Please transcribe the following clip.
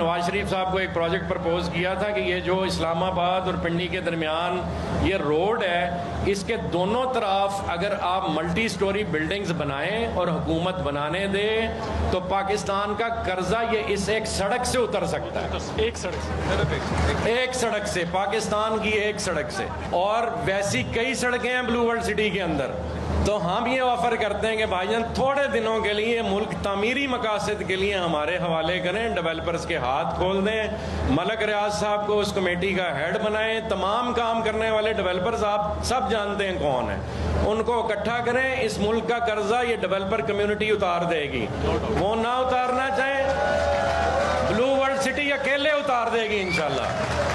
नवाज शरीफ साहब को एक प्रोजेक्ट प्रपोज किया था कि ये जो इस्लामाबाद और पिंडी के दरमियान ये रोड है, इसके दोनों तरफ अगर आप मल्टी स्टोरी बिल्डिंग्स बनाएं और हुकूमत बनाने दे तो पाकिस्तान का कर्जा ये इस एक सड़क से उतर सकता है। एक सड़क से पाकिस्तान की एक सड़क से। और वैसी कई सड़कें हैं ब्लू वर्ल्ड सिटी के अंदर। तो हम ये ऑफर करते हैं कि भाईजान थोड़े दिनों के लिए मुल्क तामीरी मकासद के लिए हमारे हवाले करें, डेवलपर्स के हाथ खोल दें, मलक रियाज साहब को उस कमेटी का हेड बनाएं, तमाम काम करने वाले डेवलपर्स आप सब जानते हैं कौन है, उनको इकट्ठा करें। इस मुल्क का कर्जा ये डेवलपर कम्युनिटी उतार देगी। वो ना उतारना चाहे, ब्लू वर्ल्ड सिटी अकेले उतार देगी इंशाल्लाह।